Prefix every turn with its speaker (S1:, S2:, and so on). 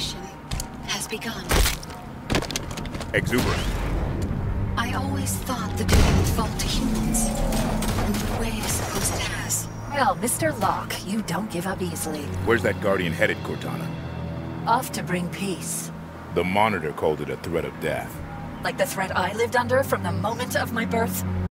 S1: mission has begun.
S2: Exuberant.
S1: I always thought the duty would fall to humans. And in a way, I suppose it has.
S3: Well, Mr. Locke, you don't give up easily.
S2: Where's that Guardian headed, Cortana?
S3: Off to bring peace.
S2: The Monitor called it a threat of death.
S3: Like the threat I lived under from the moment of my birth?